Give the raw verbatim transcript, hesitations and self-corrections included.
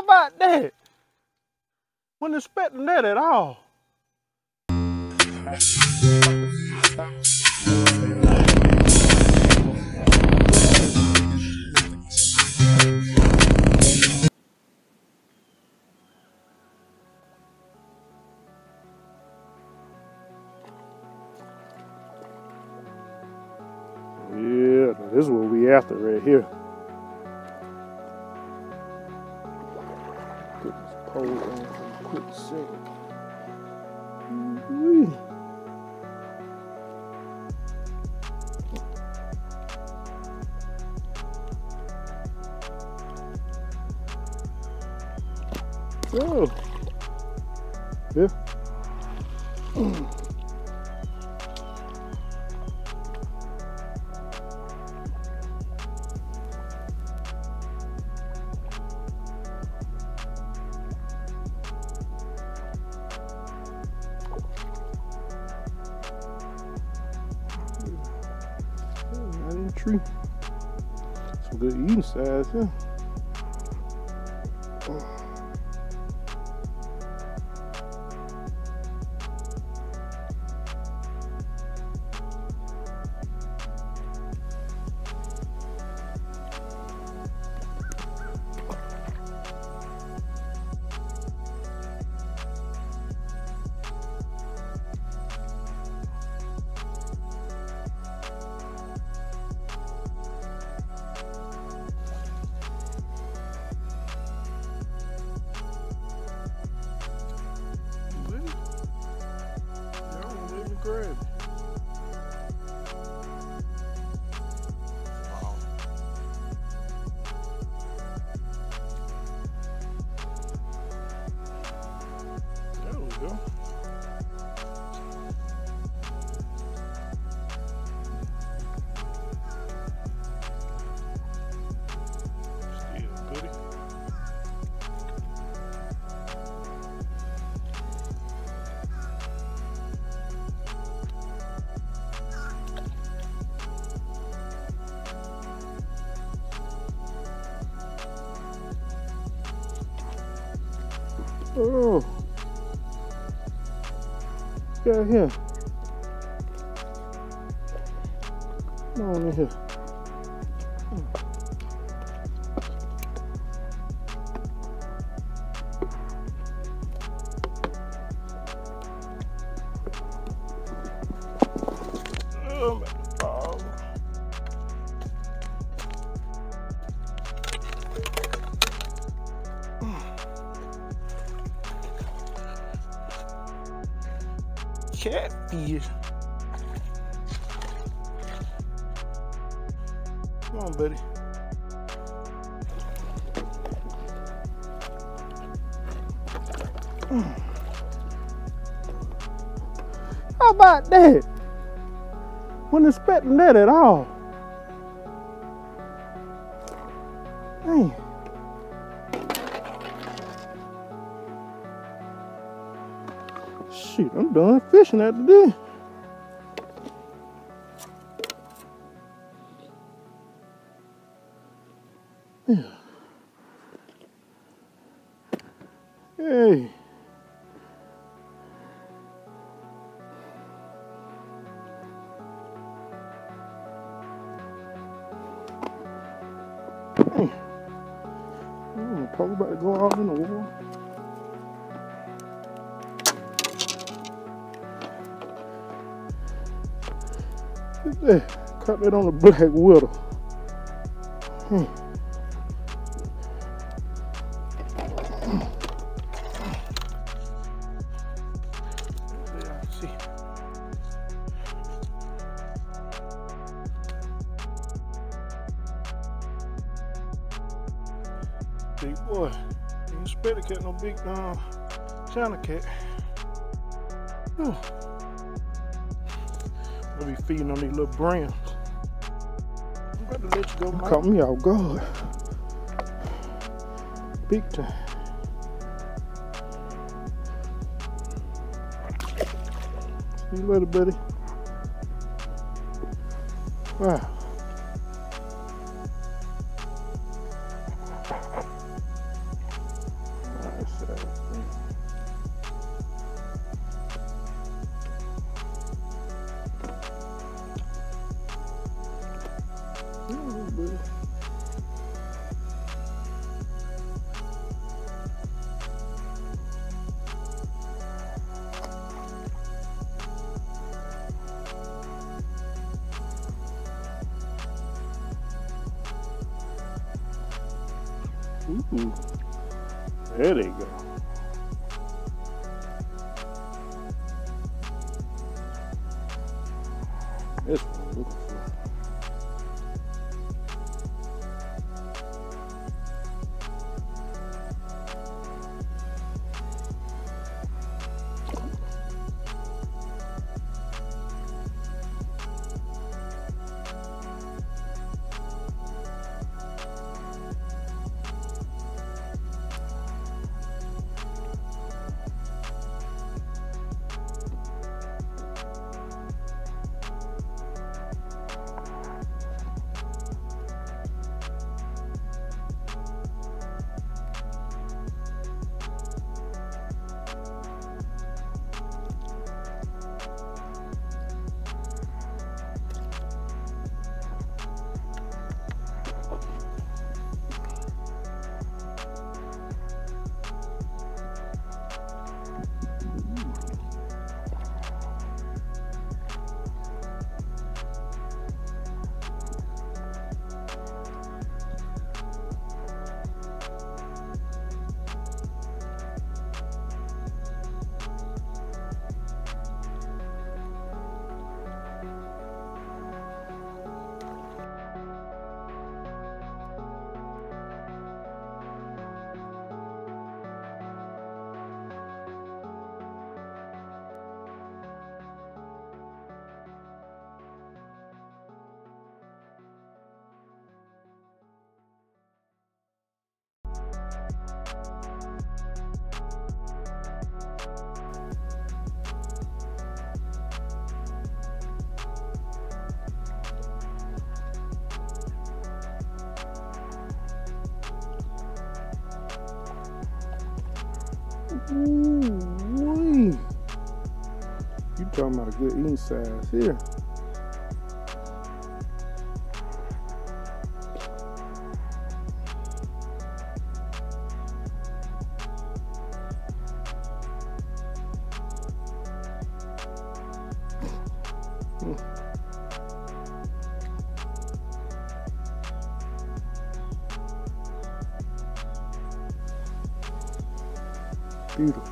about that? Wasn't expecting that at all. Yeah, this is what we after right here. Put this pole on for a quick second. Mm-hmm. Oh, yeah. Not in the tree. Some good eating size, yeah. Grab it. Wow. There we go. Still goody. Oh, got here. Come on in here. Oh, my God. Catfish. Come on, buddy. How about that? Wasn't expecting that at all. Man. Shit, I'm done fishing after this. Yeah. Hey. Hey. I'm probably about to go out in the water. There, caught that on the black widow. Hmm. There, I see. Big boy. You ain't expect to catch no big uh, China cat. Whew. I'll be feeding on these little brams. I'm about to let you go, Mike. Caught me off guard. Big time. See you later, buddy. Wow. Ooh, there they go. That's what I'm looking for. Ooh, you talking about a good eating size here. Beautiful.